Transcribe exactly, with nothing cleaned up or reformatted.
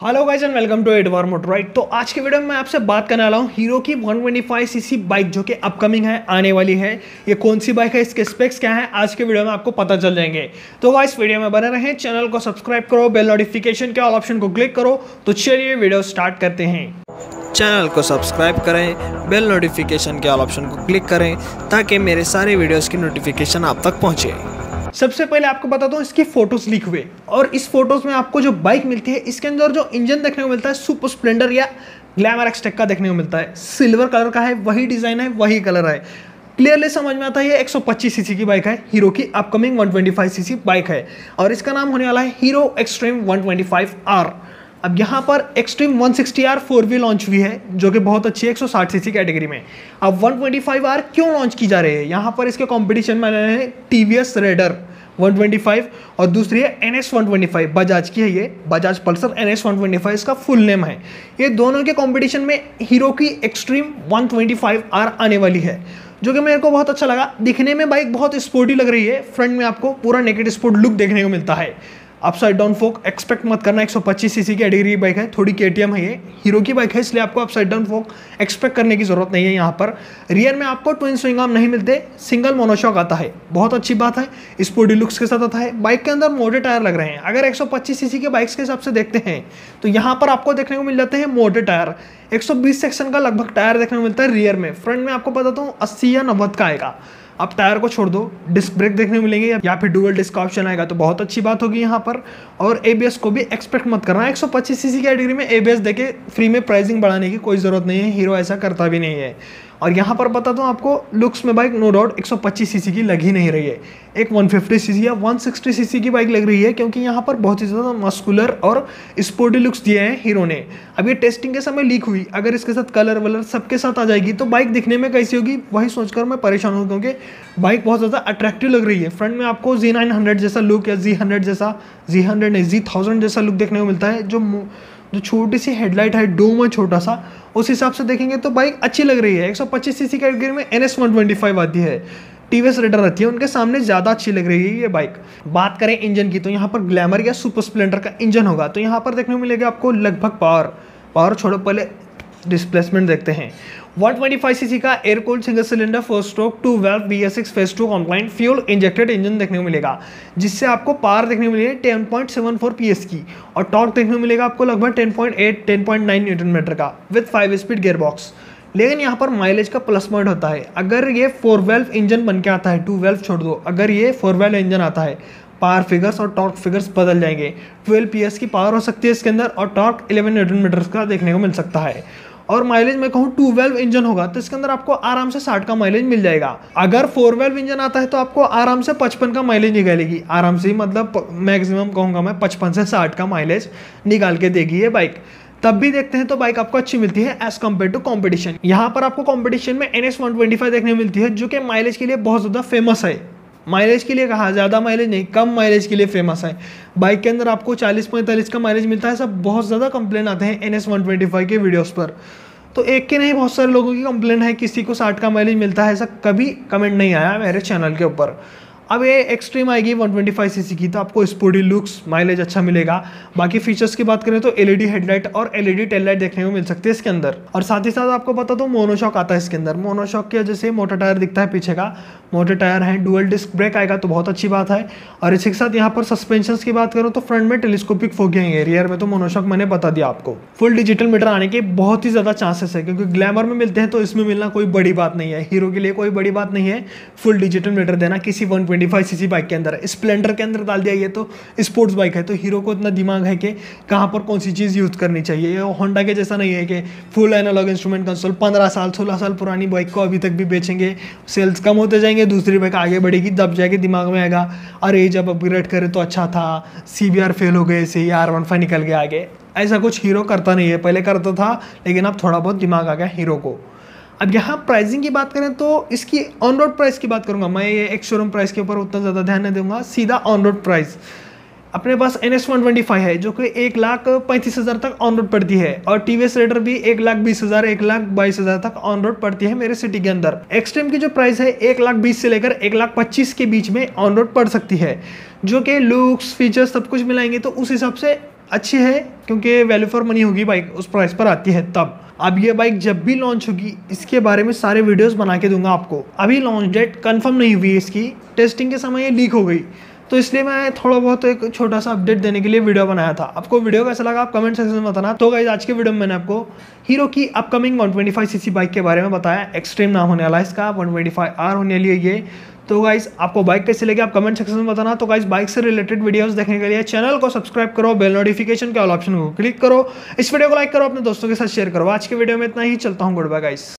Hello guys and welcome to एडवार motor ride. तो आज के वीडियो में मैं आपसे बात करने वाला हूँ हीरो की one twenty five CC bike जो कि अपकमिंग है, आने वाली है। ये कौन सी बाइक है, इसके स्पेक्स क्या है, आज के वीडियो में आपको पता चल जाएंगे। तो गाइस वीडियो में बने रहें, चैनल को सब्सक्राइब करो, बेल नोटिफिकेशन के ऑल ऑप्शन को क्लिक करो। तो चलिए वीडियो स्टार्ट करते हैं। चैनल को सब्सक्राइब करें, बेल नोटिफिकेशन के ऑल ऑप्शन को क्लिक करें ताकि मेरे सारे वीडियोस की नोटिफिकेशन आप तक पहुंचे। सबसे पहले आपको बता दूं इसकी फोटोज लीक हुए और इस फोटोज में आपको जो बाइक मिलती है इसके अंदर जो इंजन देखने को मिलता है सुपर स्प्लेंडर या ग्लैमर एक्सटेक का देखने को मिलता है। सिल्वर कलर का है, वही डिजाइन है, वही कलर है। क्लियरली समझ में आता है ये एक सौ पच्चीस सीसी की बाइक है, हीरो की upcoming one twenty five CC bike है और इसका नाम होने वाला है Hero Xtreme one twenty five R. अब यहाँ पर Xtreme one sixty R four V launch हुई है जो कि बहुत अच्छी है एक सौ साठ सीसी कैटेगरी में। अब वन ट्वेंटी फाइव आर क्यों लॉन्च की जा रही है, यहाँ पर इसके कंपटीशन में आने हैं TVS Raider one twenty five और दूसरी है N S one twenty five, Bajaj की है ये, Bajaj Pulsar N S one twenty five इसका फुल नेम है। ये दोनों के कंपटीशन में हीरो की Xtreme one twenty five R आने वाली है जो कि मेरे को बहुत अच्छा लगा। दिखने में बाइक बहुत स्पोर्टी लग रही है, फ्रंट में आपको पूरा नेकेड स्पोर्ट लुक देखने को मिलता है। अपसाइड डाउन फोक एक्सपेक्ट मत करना, एक सौ पच्चीस सीसी की कैटेगरी की बाइक है, थोड़ी केटीएम है, ये हीरो की बाइक है इसलिए आपको अपसाइड डाउन फोक एक्सपेक्ट करने की जरूरत नहीं है। यहाँ पर रियर में आपको ट्विन स्विंग आर्म नहीं मिलते, सिंगल मोनोशॉक आता है, बहुत अच्छी बात है। स्पोर्टी लुक्स के साथ आता है। बाइक के अंदर मोटे टायर लग रहे हैं। अगर एक सौ पच्चीस सीसी के बाइक्स के हिसाब से देखते हैं तो यहाँ पर आपको देखने को मिल जाते हैं मोटे टायर। एक सौ बीस सेक्शन का लगभग टायर देखने को मिलता है रियर में। फ्रंट में आपको बताता हूँ अस्सी या नब्बे का आएगा। अब टायर को छोड़ दो, डिस्क ब्रेक देखने को मिलेंगे या फिर डुअल डिस्क ऑप्शन आएगा तो बहुत अच्छी बात होगी यहाँ पर। और एबीएस को भी एक्सपेक्ट मत करना, एक सौ पच्चीस सीसी कैटेगरी में एबीएस देके फ्री में प्राइसिंग बढ़ाने की कोई ज़रूरत नहीं है, हीरो ऐसा करता भी नहीं है। और यहाँ पर बता दूँ आपको लुक्स में बाइक नो डाउट एक सौ पच्चीस सीसी की लग ही नहीं रही है, एक वन फिफ्टी सीसी या वन सिक्सटी सीसी की बाइक लग रही है क्योंकि यहाँ पर बहुत ही ज़्यादा मस्कुलर और स्पोर्टी लुक्स दिए हैं हीरो ने। अब ये टेस्टिंग के समय लीक हुई, अगर इसके साथ कलर वलर सबके साथ आ जाएगी तो बाइक दिखने में कैसी होगी वही सोचकर मैं परेशान हूँ क्योंकि बाइक बहुत ज़्यादा अट्रैक्टिव लग रही है। फ्रंट में आपको जी नाइन हंड्रेड जैसा लुक या जी हंड्रेड जैसा, जी हंड्रेड नहीं जी थाउजेंड जैसा लुक देखने को मिलता है। जो जो छोटी सी हेडलाइट है, डोम है छोटा सा, उस हिसाब से देखेंगे तो बाइक अच्छी लग रही है। एक सौ पच्चीस सीसी कैटेगरी में N S one twenty five आती है, टीवीएस रेडर आती है, उनके सामने ज़्यादा अच्छी लग रही है ये बाइक। बात करें इंजन की तो यहाँ पर ग्लैमर या सुपर स्प्लेंडर का इंजन होगा तो यहाँ पर देखने को मिलेगा आपको लगभग पावर पावर छोड़ो, पहले डिस्प्लेसमेंट देखते हैं। वन ट्वेंटी फाइव सीसी का air cooled single cylinder four stroke two valve B S six phase two compliant fuel injected engine देखने को मिलेगा जिससे आपको पावर देखने को मिलेगी ten point seven four PS की और टॉर्क देखने को मिलेगा आपको लगभग ten point eight ten point nine newton metre का with five speed gear box. लेकिन यहाँ पर माइलेज का प्लस पॉइंट होता है, अगर ये फोर वेल्व इंजन बन के आता है, टू वेल्व छोड़ दो, अगर ये फोर वेल्व इंजन आता है पावर फिगर्स और टॉर्क फिगर्स बदल जाएंगे। ट्वेल्व पीएस की पावर हो सकती है इसके अंदर और टॉर्क इलेवन न्यूटन मीटर का देखने को मिल सकता है। और माइलेज मैं कहूँ टू वेल्व इंजन होगा तो इसके अंदर आपको आराम से साठ का माइलेज मिल जाएगा। अगर फोर वेल्व इंजन आता है तो आपको आराम से पचपन का माइलेज निकालेगी, आराम से, मतलब मैक्सिमम कहूँगा मैं पचपन से साठ का माइलेज निकाल के देगी ये बाइक। तब भी देखते हैं तो बाइक आपको अच्छी मिलती है एज कम्पेयर टू कॉम्पिटिशन। यहाँ पर आपको कॉम्पिटिशन में N S one twenty five देखने को मिलती है जो कि माइलेज के लिए बहुत ज़्यादा फेमस है। माइलेज के लिए कहा, ज़्यादा माइलेज नहीं, कम माइलेज के लिए फेमस है। बाइक के अंदर आपको चालीस पैंतालीस का माइलेज मिलता है। सब बहुत ज़्यादा कंप्लेन आते हैं N S one twenty five के वीडियोस पर, तो एक के नहीं बहुत सारे लोगों की कंप्लेन है किसी को साठ का माइलेज मिलता है, ऐसा कभी कमेंट नहीं आया मेरे चैनल के ऊपर। अब ये एक्सट्रीम आएगी वन ट्वेंटी फाइव सीसी की तो आपको स्पोर्टी लुक्स, माइलेज अच्छा मिलेगा। बाकी फीचर्स की बात करें तो एलईडी हेडलाइट और एलईडी टेल लाइट देखने को मिल सकती है इसके अंदर। और साथ ही साथ आपको बता दो मोनोशॉक आता है इसके अंदर। मोनोशॉक की वजह से मोटा टायर दिखता है पीछे का, मोटे टायर हैं, डुअल डिस्क ब्रेक आएगा तो बहुत अच्छी बात है। और इसी के साथ यहाँ पर सस्पेंशन की बात करूँ तो फ्रंट में टेलीस्कोपिक फोक आएंगे, रियर में तो मोनोशॉक मैंने बता दिया आपको। फुल डिजिटल मीटर आने के बहुत ही ज़्यादा चांसेस है क्योंकि ग्लैमर में मिलते हैं तो इसमें मिलना कोई बड़ी बात नहीं है, हीरो के लिए कोई बड़ी बात नहीं है फुल डिजिटल मीटर देना किसी one twenty five CC bike के अंदर। स्प्लेंडर के अंदर डाल दिया, ये तो स्पोर्ट्स बाइक है तो हीरो को इतना दिमाग है कि कहाँ पर कौन सी चीज़ यूज़ करनी चाहिए। ये होंडा के जैसा नहीं है कि फुल एनालॉग इंस्ट्रूमेंट कंसोल, पंद्रह साल सोलह साल पुरानी बाइक को अभी तक भी बेचेंगे, सेल्स कम होते जाएंगे, दूसरी बाइक आगे बढ़ेगी, दब जाएगी, दिमाग में आएगा अरे जब अपग्रेड करे तो अच्छा था, सी बी आर फेल हो गए, इसे आर वन फाइव निकल के आगे। ऐसा कुछ हीरो करता नहीं है, पहले करता था लेकिन अब थोड़ा बहुत दिमाग आ गया हीरो को। अब यहाँ प्राइसिंग की बात करें तो इसकी ऑन रोड प्राइस की बात करूँगा मैं, ये एक शोरूम प्राइस के ऊपर उतना ज़्यादा ध्यान नहीं दूंगा, सीधा ऑन रोड प्राइस। अपने पास N S one twenty five है जो कि एक लाख पैंतीस हज़ार तक ऑन रोड पड़ती है और टीवीएस रेडर भी एक लाख बीस हज़ार एक लाख बाईस हज़ार तक ऑन रोड पड़ती है मेरे सिटी के अंदर। एक्सट्रीम की जो प्राइस है एक लाख बीस से लेकर एक लाख पच्चीस के बीच में ऑन रोड पड़ सकती है, जो कि लुक्स फीचर्स सब कुछ मिलाएंगे तो उस हिसाब से अच्छी है क्योंकि वैल्यू फॉर मनी होगी बाइक, उस प्राइस पर आती है तब। अब ये बाइक जब भी लॉन्च होगी इसके बारे में सारे वीडियोस बना के दूंगा आपको। अभी लॉन्च डेट कंफर्म नहीं हुई है इसकी, टेस्टिंग के समय ये लीक हो गई, तो इसलिए मैं थोड़ा बहुत एक छोटा सा अपडेट देने के लिए वीडियो बनाया था। आपको वीडियो कैसा लगा आप कमेंट सेक्शन में बताना। तो गाइस आज के वीडियो में मैंने आपको हीरो की upcoming one twenty five CC bike के बारे में बताया। एक्सट्रीम नाम होने वाला है इसका, वन ट्वेंटी फाइव आर होने वाली है ये। तो गाइस आपको बाइक कैसी लगी आप कमेंट सेक्शन में बताना। तो गाइस बाइक से रिलेटेड वीडियोस देखने के लिए चैनल को सब्सक्राइब करो, बेल नोटिफिकेशन के ऑल ऑप्शन को क्लिक करो, इस वीडियो को लाइक करो, अपने दोस्तों के साथ शेयर करो। आज के वीडियो में इतना ही, चलता हूँ, गुड बाय गाइस।